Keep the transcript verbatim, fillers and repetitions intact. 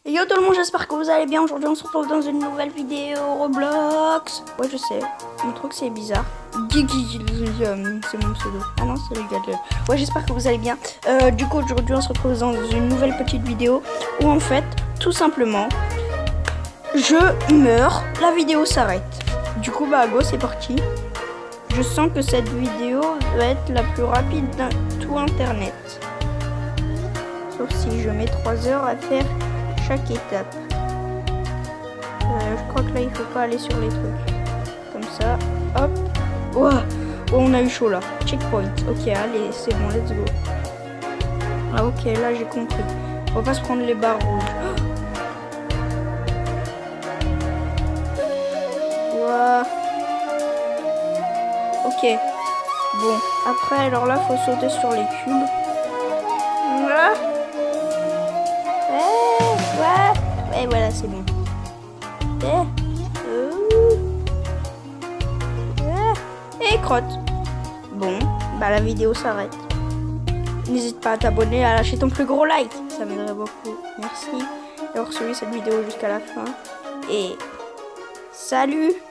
Yo tout le monde, j'espère que vous allez bien. Aujourd'hui on se retrouve dans une nouvelle vidéo Roblox. Ouais je sais, mon truc c'est bizarre. C'est mon pseudo. Ah non c'est le gars de... Ouais j'espère que vous allez bien. euh, Du coup aujourd'hui on se retrouve dans une nouvelle petite vidéo où en fait tout simplement je meurs, la vidéo s'arrête. Du coup bah go c'est parti. Je sens que cette vidéo va être la plus rapide d'un tout internet. Sauf si je mets trois heures à faire chaque étape. Euh, je crois que là il faut pas aller sur les trucs. Comme ça, hop. Oh, oh on a eu chaud là. Checkpoint. Ok, allez, c'est bon, let's go. Ah ok, là j'ai compris. On va pas se prendre les barres rouges. Oh. Wow. Ok. Bon, après alors là faut sauter sur les cubes. Ah. Ouais, ouais, voilà, c'est bon. Eh, euh, eh, et crotte. Bon, bah la vidéo s'arrête. N'hésite pas à t'abonner, à lâcher ton plus gros like. Ça m'aiderait beaucoup. Merci d'avoir suivi cette vidéo jusqu'à la fin. Et salut!